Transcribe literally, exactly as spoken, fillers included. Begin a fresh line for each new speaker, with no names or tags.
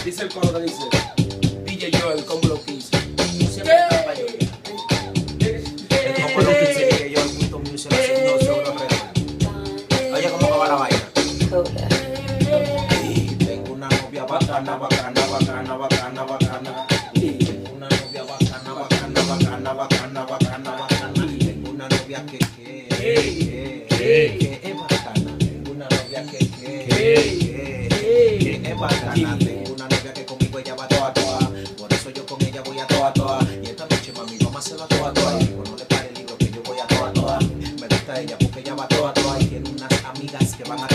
Dice el coro que dice D J Joel, como lo quise.
Siempre está para llorar. El combo lo quise, D J Joel, punto music, haciendo sobre los redes. Oye, ¿cómo acaba la vaina? Y tengo una novia bacana, bacana, bacana, bacana, bacana. Y tengo una novia bacana, bacana, bacana, bacana, bacana, bacana. Y tengo una novia que, que, que, que es bacana. Tengo una novia que, que, que, que es bacana. Tengo una novia que conmigo ella va toda, toda. Por eso yo con ella voy a toda, toda. Y esta noche, mami, vamos a hacerlo a toda, toda. Y digo, no le pare el libro que yo voy a toda, toda. Me gusta ella porque ella va toda, toda. Y tiene unas amigas que van a